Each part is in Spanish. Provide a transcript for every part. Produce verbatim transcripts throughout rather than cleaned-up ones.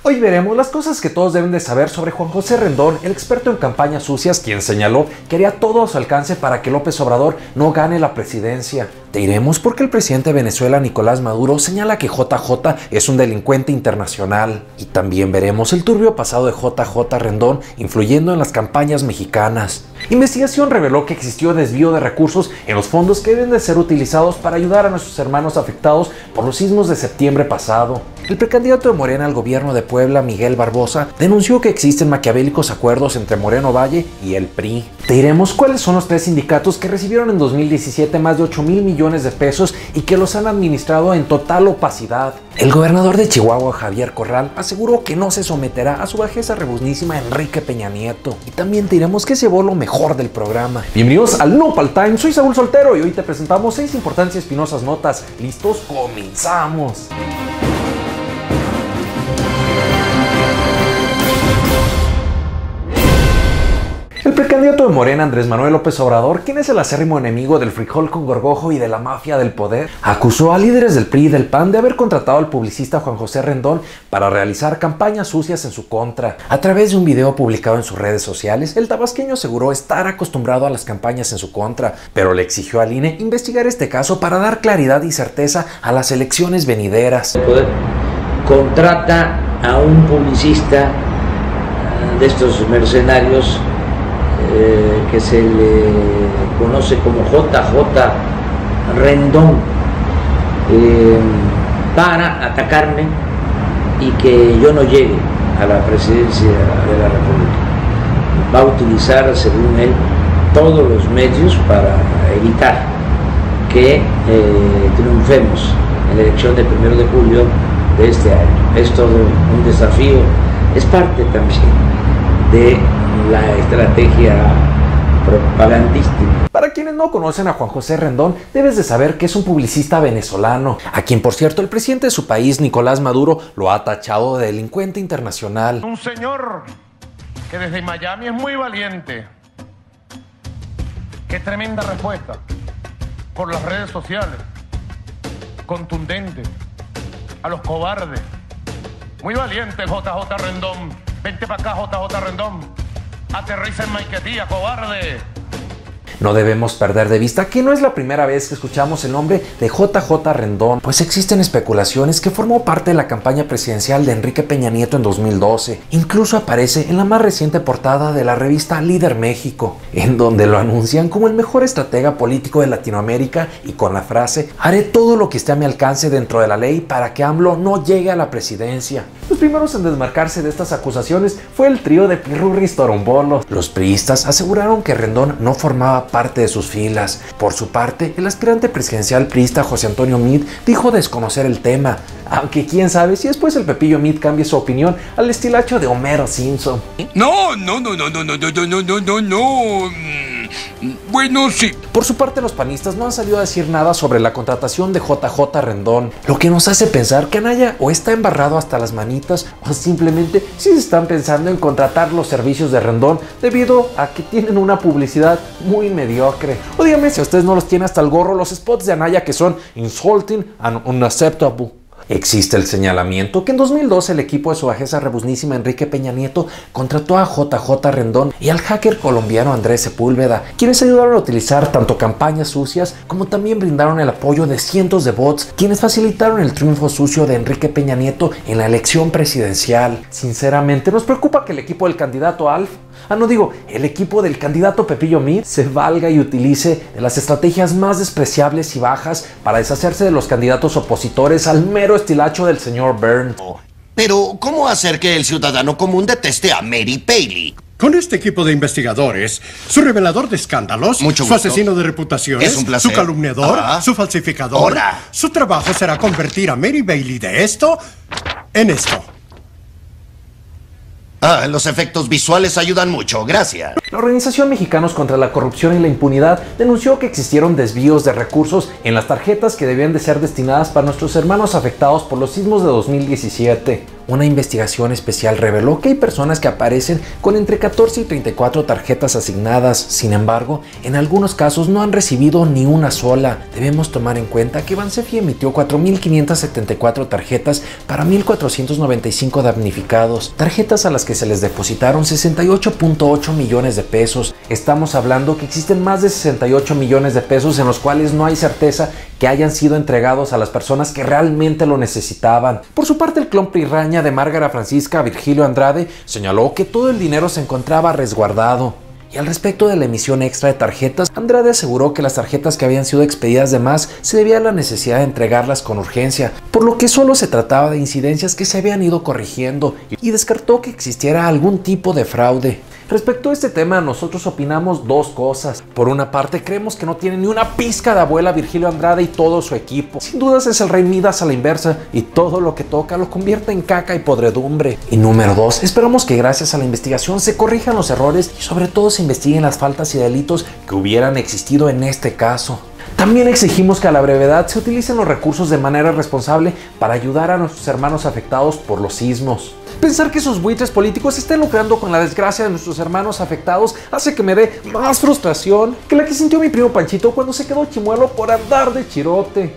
Hoy veremos las cosas que todos deben de saber sobre Juan José Rendón, el experto en campañas sucias, quien señaló que haría todo a su alcance para que López Obrador no gane la presidencia. Te diremos por qué el presidente de Venezuela, Nicolás Maduro, señala que J J es un delincuente internacional. Y también veremos el turbio pasado de J J Rendón influyendo en las campañas mexicanas. Investigación reveló que existió desvío de recursos en los fondos que deben de ser utilizados para ayudar a nuestros hermanos afectados por los sismos de septiembre pasado. El precandidato de Morena al gobierno de Puebla, Miguel Barbosa, denunció que existen maquiavélicos acuerdos entre Moreno Valle y el P R I. Te diremos cuáles son los tres sindicatos que recibieron en dos mil diecisiete más de ocho mil millones de pesos y que los han administrado en total opacidad. El gobernador de Chihuahua, Javier Corral, aseguró que no se someterá a su bajeza rebuznísima Enrique Peña Nieto. Y también te diremos que se llevó lo mejor del programa. Bienvenidos al Nopal Time, soy Saúl Soltero y hoy te presentamos seis importantes y espinosas notas. ¿Listos? ¡Comenzamos! El precandidato de Morena, Andrés Manuel López Obrador, quien es el acérrimo enemigo del frijol con gorgojo y de la mafia del poder, acusó a líderes del P R I y del P A N de haber contratado al publicista Juan José Rendón para realizar campañas sucias en su contra. A través de un video publicado en sus redes sociales, el tabasqueño aseguró estar acostumbrado a las campañas en su contra, pero le exigió al I N E investigar este caso para dar claridad y certeza a las elecciones venideras. El poder contrata a un publicista de estos mercenarios Eh, que se le conoce como J J Rendón, eh, para atacarme y que yo no llegue a la presidencia de la República. Va a utilizar, según él, todos los medios para evitar que eh, triunfemos en la elección del primero de julio de este año. Es todo un desafío, es parte también de la estrategia propagandística. Para quienes no conocen a Juan José Rendón, debes de saber que es un publicista venezolano, a quien por cierto el presidente de su país, Nicolás Maduro, lo ha tachado de delincuente internacional. Un señor que desde Miami es muy valiente. Qué tremenda respuesta por las redes sociales, contundente, a los cobardes. Muy valiente J J Rendón. Vente para acá, J J Rendón. Aterriza en Maiquetía, cobarde. No debemos perder de vista que no es la primera vez que escuchamos el nombre de J J Rendón, pues existen especulaciones que formó parte de la campaña presidencial de Enrique Peña Nieto en dos mil doce. Incluso aparece en la más reciente portada de la revista Líder México, en donde lo anuncian como el mejor estratega político de Latinoamérica y con la frase: haré todo lo que esté a mi alcance dentro de la ley para que AMLO no llegue a la presidencia. Los primeros en desmarcarse de estas acusaciones fue el trío de Pirurris Torombolos. Los priistas aseguraron que Rendón no formaba parte de sus filas. Por su parte, el aspirante presidencial priista José Antonio Meade dijo desconocer el tema, aunque quién sabe si después el Pepillo Meade cambie su opinión al estilacho de Homero Simpson. No, no, no, no, no, no, no, no, no, no, no. Bueno, sí. Por su parte, los panistas no han salido a decir nada sobre la contratación de J J Rendón, lo que nos hace pensar que Anaya o está embarrado hasta las manitas o simplemente sí están pensando en contratar los servicios de Rendón debido a que tienen una publicidad muy mediocre. O dígame si a ustedes no los tiene hasta el gorro los spots de Anaya que son insulting and unacceptable. Existe el señalamiento que en dos mil doce el equipo de su bajeza rebuznísima Enrique Peña Nieto contrató a J J Rendón y al hacker colombiano Andrés Sepúlveda, quienes ayudaron a utilizar tanto campañas sucias como también brindaron el apoyo de cientos de bots, quienes facilitaron el triunfo sucio de Enrique Peña Nieto en la elección presidencial. Sinceramente, nos preocupa que el equipo del candidato Alf Ah, no digo, el equipo del candidato Pepillo Meade se valga y utilice de las estrategias más despreciables y bajas para deshacerse de los candidatos opositores al mero estilacho del señor Burns. Pero, ¿cómo hacer que el ciudadano común deteste a Mary Paley? Con este equipo de investigadores, su revelador de escándalos, Mucho su gusto. asesino de reputaciones, Es un placer. su calumniador, Ah. su falsificador, Hola. su trabajo será convertir a Mary Bailey de esto en esto. Ah, los efectos visuales ayudan mucho, gracias. La Organización Mexicanos contra la Corrupción y la Impunidad denunció que existieron desvíos de recursos en las tarjetas que debían de ser destinadas para nuestros hermanos afectados por los sismos de dos mil diecisiete. Una investigación especial reveló que hay personas que aparecen con entre catorce y treinta y cuatro tarjetas asignadas. Sin embargo, en algunos casos no han recibido ni una sola. Debemos tomar en cuenta que Bansefi emitió cuatro mil quinientas setenta y cuatro tarjetas para mil cuatrocientos noventa y cinco damnificados, tarjetas a las que se les depositaron sesenta y ocho punto ocho millones de pesos. Estamos hablando que existen más de sesenta y ocho millones de pesos en los cuales no hay certeza que hayan sido entregados a las personas que realmente lo necesitaban. Por su parte, el clon Priraña de Márgara Francisca Virgilio Andrade señaló que todo el dinero se encontraba resguardado. Y al respecto de la emisión extra de tarjetas, Andrade aseguró que las tarjetas que habían sido expedidas de más se debía a la necesidad de entregarlas con urgencia, por lo que solo se trataba de incidencias que se habían ido corrigiendo, y descartó que existiera algún tipo de fraude. Respecto a este tema, nosotros opinamos dos cosas. Por una parte, creemos que no tiene ni una pizca de abuela Virgilio Andrade y todo su equipo. Sin dudas es el rey Midas a la inversa y todo lo que toca lo convierte en caca y podredumbre. Y número dos, esperamos que gracias a la investigación se corrijan los errores y sobre todo se investiguen las faltas y delitos que hubieran existido en este caso. También exigimos que a la brevedad se utilicen los recursos de manera responsable para ayudar a nuestros hermanos afectados por los sismos. Pensar que esos buitres políticos estén lucrando con la desgracia de nuestros hermanos afectados hace que me dé más frustración que la que sintió mi primo Panchito cuando se quedó chimuelo por andar de chirote.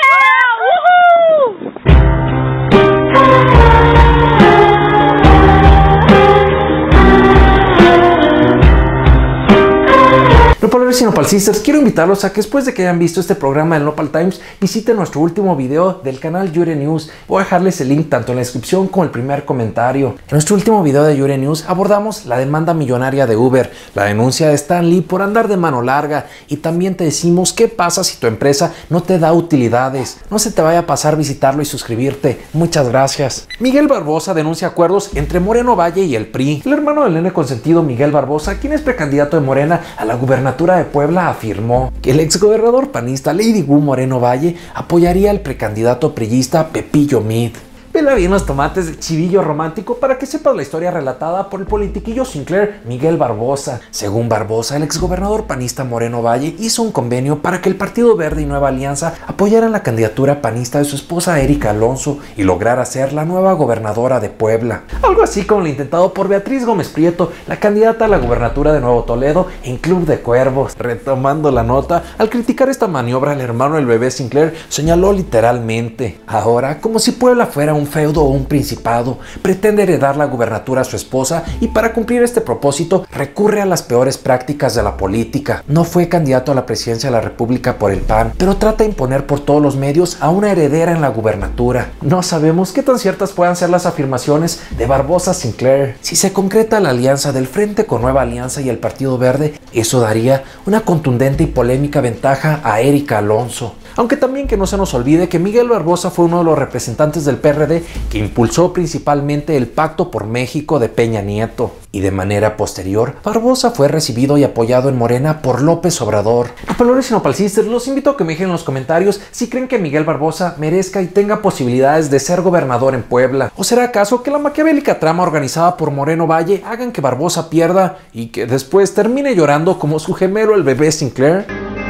Nopaleros y Nopal Sisters, quiero invitarlos a que después de que hayan visto este programa del Nopal Times, visiten nuestro último video del canal Yure News. Voy a dejarles el link tanto en la descripción como el primer comentario. En nuestro último video de Yure News abordamos la demanda millonaria de Uber, la denuncia de Stan Lee por andar de mano larga y también te decimos qué pasa si tu empresa no te da utilidades. No se te vaya a pasar visitarlo y suscribirte. Muchas gracias. Miguel Barbosa denuncia acuerdos entre Moreno Valle y el P R I. El hermano del nene consentido Miguel Barbosa, quien es precandidato de Morena a la gubernatura de Puebla, afirmó que el exgobernador panista Lady Wu Moreno Valle apoyaría al precandidato priista Pepillo Mid. Pela bien los tomates de chivillo romántico para que sepas la historia relatada por el politiquillo Sinclair Miguel Barbosa. Según Barbosa, el exgobernador panista Moreno Valle hizo un convenio para que el Partido Verde y Nueva Alianza apoyaran la candidatura panista de su esposa Erika Alonso y lograra ser la nueva gobernadora de Puebla. Algo así como lo intentado por Beatriz Gómez Prieto, la candidata a la gubernatura de Nuevo Toledo en Club de Cuervos. Retomando la nota, al criticar esta maniobra, el hermano del bebé Sinclair señaló literalmente: ahora, como si Puebla fuera un feudo o un principado, pretende heredar la gubernatura a su esposa y para cumplir este propósito recurre a las peores prácticas de la política. No fue candidato a la presidencia de la República por el P A N, pero trata de imponer por todos los medios a una heredera en la gubernatura. No sabemos qué tan ciertas puedan ser las afirmaciones de Barbosa Sinclair. Si se concreta la alianza del Frente con Nueva Alianza y el Partido Verde, eso daría una contundente y polémica ventaja a Erika Alonso. Aunque también que no se nos olvide que Miguel Barbosa fue uno de los representantes del P R D que impulsó principalmente el Pacto por México de Peña Nieto. Y de manera posterior, Barbosa fue recibido y apoyado en Morena por López Obrador. Nopaleros y Nopal Sisters, los invito a que me dejen en los comentarios si creen que Miguel Barbosa merezca y tenga posibilidades de ser gobernador en Puebla. ¿O será acaso que la maquiavélica trama organizada por Moreno Valle hagan que Barbosa pierda y que después termine llorando como su gemelo el bebé Sinclair?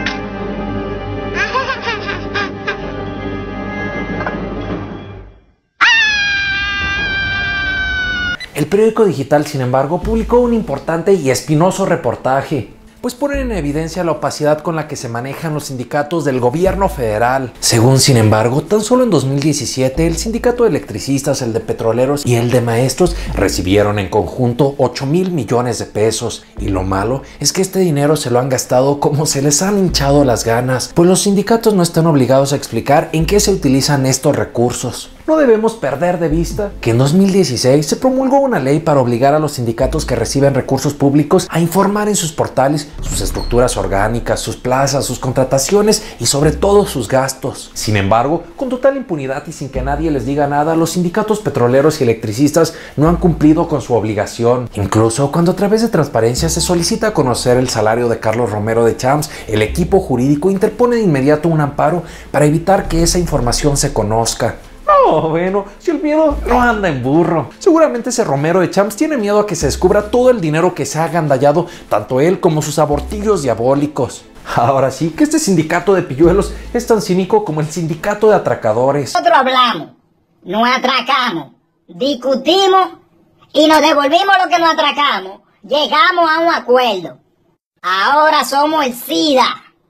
El periódico digital, sin embargo, publicó un importante y espinoso reportaje, pues ponen en evidencia la opacidad con la que se manejan los sindicatos del gobierno federal. Según, sin embargo, tan solo en dos mil diecisiete, el sindicato de electricistas, el de petroleros y el de maestros recibieron en conjunto ocho mil millones de pesos. Y lo malo es que este dinero se lo han gastado como se les han hinchado las ganas, pues los sindicatos no están obligados a explicar en qué se utilizan estos recursos. No debemos perder de vista que en dos mil dieciséis se promulgó una ley para obligar a los sindicatos que reciben recursos públicos a informar en sus portales sus estructuras orgánicas, sus plazas, sus contrataciones y sobre todo sus gastos. Sin embargo, con total impunidad y sin que nadie les diga nada, los sindicatos petroleros y electricistas no han cumplido con su obligación. Incluso cuando a través de transparencia se solicita conocer el salario de Carlos Romero de Champs, el equipo jurídico interpone de inmediato un amparo para evitar que esa información se conozca. No, bueno, si el miedo no anda en burro. Seguramente ese Romero de Champs tiene miedo a que se descubra todo el dinero que se ha agandallado, tanto él como sus abortillos diabólicos. Ahora sí que este sindicato de pilluelos es tan cínico como el sindicato de atracadores. Nosotros hablamos, no atracamos. discutimos y nos devolvimos lo que nos atracamos. Llegamos a un acuerdo. Ahora somos el SIDA,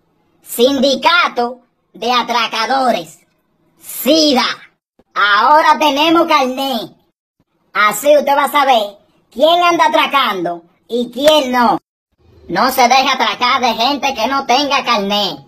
Sindicato de Atracadores. SIDA. Ahora tenemos carnet. Así usted va a saber quién anda atracando y quién no. No se deje atracar de gente que no tenga carnet.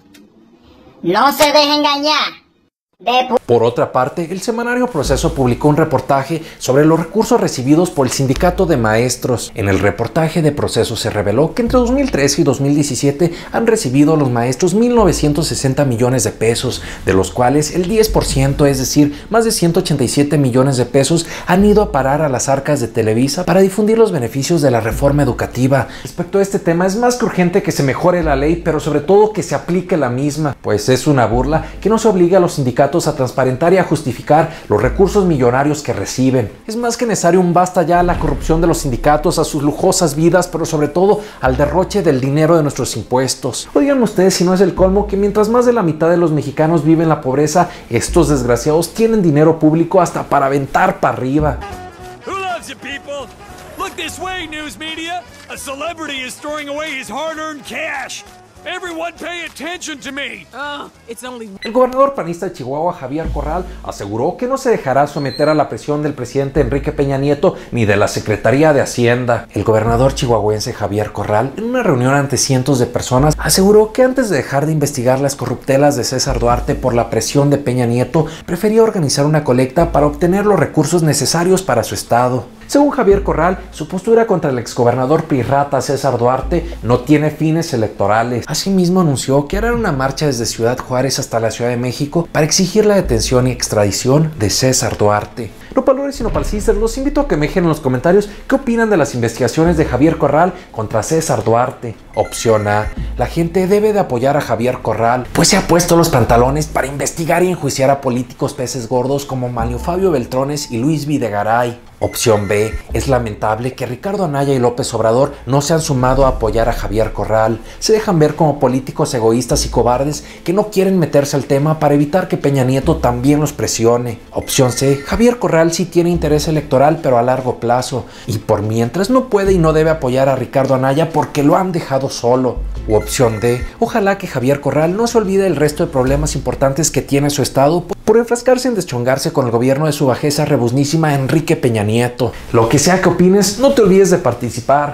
No se deje engañar. De... Por otra parte, el semanario Proceso publicó un reportaje sobre los recursos recibidos por el Sindicato de Maestros. En el reportaje de Proceso se reveló que entre dos mil trece y dos mil diecisiete han recibido los maestros mil novecientos sesenta millones de pesos, de los cuales el diez por ciento, es decir, más de ciento ochenta y siete millones de pesos, han ido a parar a las arcas de Televisa para difundir los beneficios de la reforma educativa. Respecto a este tema, es más que urgente que se mejore la ley, pero sobre todo que se aplique la misma, pues es una burla que no se obligue a los sindicatos a transparentar y a justificar los recursos millonarios que reciben. Es más que necesario un basta ya a la corrupción de los sindicatos, a sus lujosas vidas, pero sobre todo al derroche del dinero de nuestros impuestos. O díganme ustedes si no es el colmo que mientras más de la mitad de los mexicanos viven en la pobreza, estos desgraciados tienen dinero público hasta para aventar para arriba. Who loves you, people? Look this way, news media. A celebrity is throwing away his hard-earned cash. Everyone pay attention to me. Oh, it's only... El gobernador panista de Chihuahua, Javier Corral, aseguró que no se dejará someter a la presión del presidente Enrique Peña Nieto ni de la Secretaría de Hacienda. El gobernador chihuahuense Javier Corral, en una reunión ante cientos de personas, aseguró que antes de dejar de investigar las corruptelas de César Duarte por la presión de Peña Nieto, prefería organizar una colecta para obtener los recursos necesarios para su estado. Según Javier Corral, su postura contra el exgobernador pirrata César Duarte no tiene fines electorales. Asimismo, anunció que harán una marcha desde Ciudad Juárez hasta la Ciudad de México para exigir la detención y extradición de César Duarte. Nopalores y nopalcistas, los invito a que me dejen en los comentarios qué opinan de las investigaciones de Javier Corral contra César Duarte. Opción A: la gente debe de apoyar a Javier Corral, pues se ha puesto los pantalones para investigar y enjuiciar a políticos peces gordos como Manlio Fabio Beltrones y Luis Videgaray. Opción B: es lamentable que Ricardo Anaya y López Obrador no se han sumado a apoyar a Javier Corral. Se dejan ver como políticos egoístas y cobardes que no quieren meterse al tema para evitar que Peña Nieto también los presione. Opción C: Javier Corral sí tiene interés electoral, pero a largo plazo, y por mientras no puede y no debe apoyar a Ricardo Anaya porque lo han dejado solo. U opción D: ojalá que Javier Corral no se olvide del resto de problemas importantes que tiene su estado por enfrascarse en deschongarse con el gobierno de su bajeza rebuznísima Enrique Peña Nieto. Lo que sea que opines, no te olvides de participar.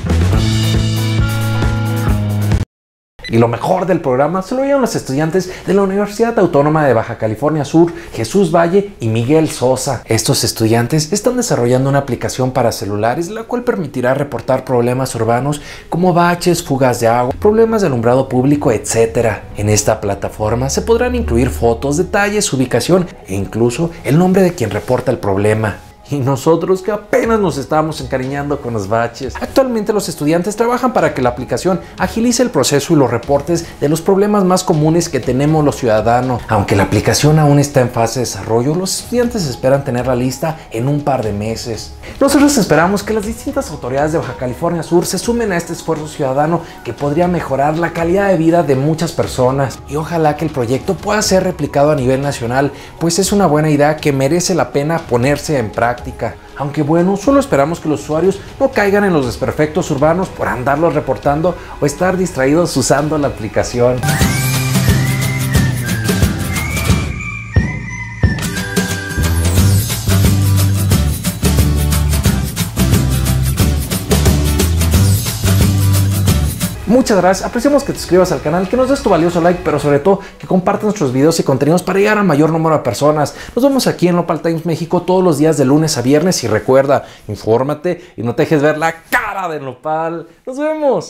Y lo mejor del programa se lo llevan los estudiantes de la Universidad Autónoma de Baja California Sur, Jesús Valle y Miguel Sosa. Estos estudiantes están desarrollando una aplicación para celulares, la cual permitirá reportar problemas urbanos como baches, fugas de agua, problemas de alumbrado público, etcétera. En esta plataforma se podrán incluir fotos, detalles, ubicación e incluso el nombre de quien reporta el problema. Y nosotros que apenas nos estábamos encariñando con los baches. Actualmente los estudiantes trabajan para que la aplicación agilice el proceso y los reportes de los problemas más comunes que tenemos los ciudadanos. Aunque la aplicación aún está en fase de desarrollo, los estudiantes esperan tenerla lista en un par de meses. Nosotros esperamos que las distintas autoridades de Baja California Sur se sumen a este esfuerzo ciudadano que podría mejorar la calidad de vida de muchas personas. Y ojalá que el proyecto pueda ser replicado a nivel nacional, pues es una buena idea que merece la pena ponerse en práctica. Aunque bueno, solo esperamos que los usuarios no caigan en los desperfectos urbanos por andarlos reportando o estar distraídos usando la aplicación. Muchas gracias, apreciamos que te suscribas al canal, que nos des tu valioso like, pero sobre todo que compartas nuestros videos y contenidos para llegar al mayor número de personas. Nos vemos aquí en Nopal Times México todos los días de lunes a viernes y recuerda, infórmate y no te dejes ver la cara de Nopal. ¡Nos vemos!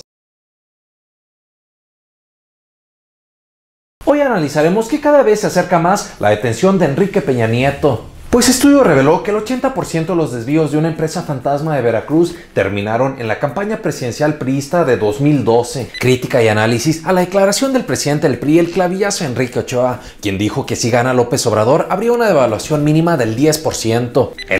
Hoy analizaremos que cada vez se acerca más la detención de Enrique Peña Nieto. Pues estudio reveló que el ochenta por ciento de los desvíos de una empresa fantasma de Veracruz terminaron en la campaña presidencial priista de dos mil doce. Crítica y análisis a la declaración del presidente del P R I, el clavillazo Enrique Ochoa, quien dijo que si gana López Obrador habría una devaluación mínima del diez por ciento. El